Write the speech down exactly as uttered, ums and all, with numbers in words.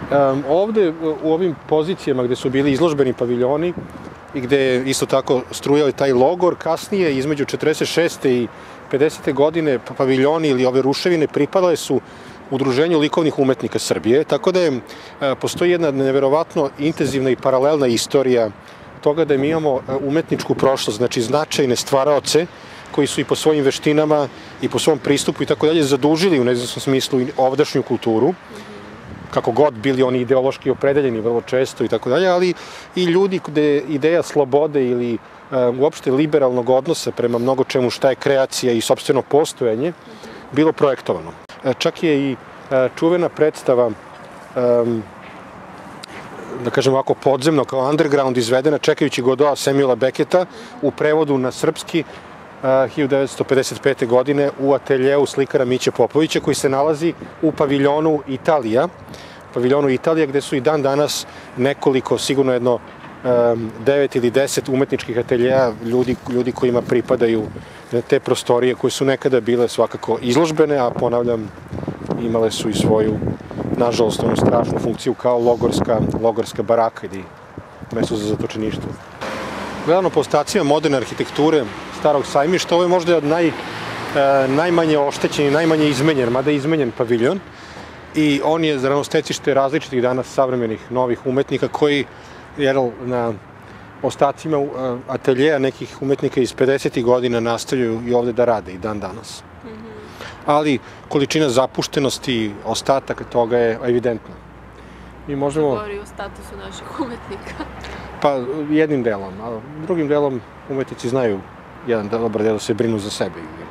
Ovde, u ovim pozicijama gde su bili izložbeni paviljoni i gde je isto tako strujao taj logor, kasnije između četrdeset šeste i pedesete godine paviljoni ili ove ruševine pripadale su Udruženju likovnih umetnika Srbije, tako da je, postoji jedna neverovatno intenzivna i paralelna istorija toga da mi imamo umetničku prošlost, znači značajne stvaraoce koji su i po svojim veštinama i po svom pristupu i tako dalje zadužili u nezavisnom smislu ovdašnju kulturu, kako god bili oni ideološki opredeljeni vrlo često i tako dalje, ali i ljudi gde ideja slobode ili uopšte liberalnog odnosa prema mnogo čemu šta je kreacija i sopstveno postojanje bilo projektovano. Čak je i čuvena predstava, da kažem ovako podzemno, kao underground izvedena čekajući Godoa Samuela Becketa u prevodu na srpski hiljadu devetsto pedeset pete. godine u ateljeu slikara Miće Popovića koji se nalazi u paviljonu Italija, paviljonu Italija gde su i dan danas nekoliko, sigurno jedno devet ili deset umetničkih ateljeja ljudi, ljudi kojima pripadaju te prostorije koje su nekada bile svakako izložbene, a ponavljam, imale su i svoju, nažalost, onu strašnu funkciju kao logorska, logorska baraka ili mesto za zatočeništvo. Gledano po ostacima moderne arhitekture Starog sajmišta, ovo je možda naj, najmanje oštećen i najmanje izmenjen, mada je izmenjen paviljon. I on je stecište različitih danas savremenih novih umetnika koji na ostacima ateljeja nekih umetnika iz pedesetih godina nastavljaju i ovde da rade i dan danas. Ali količina zapuštenosti ostataka toga je evidentna. Mi možemo... Govori o statusu naših umetnika. Pa jednim delom, a drugim delom umetnici znaju jedan dobar deo da se brinu za sebe.